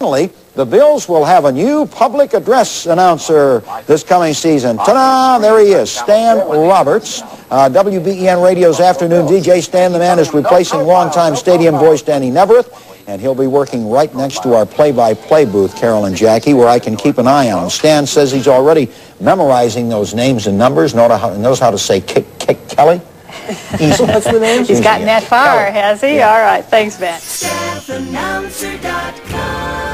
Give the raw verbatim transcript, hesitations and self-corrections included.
Additionally, the Bills will have a new public address announcer this coming season. Ta-da! There he is, Stan Roberts. Uh, W B E N Radio's afternoon D J. Stan, the man, is replacing longtime stadium voice Danny Nevereth, and he'll be working right next to our play-by-play booth, Carol and Jackie, where I can keep an eye on him. Stan says he's already memorizing those names and numbers, knows how, knows how to say Kick, Kick Kelly. Easy. What's the name? He's gotten that far, has he? Yeah. All right, thanks, Ben. staff announcer dot com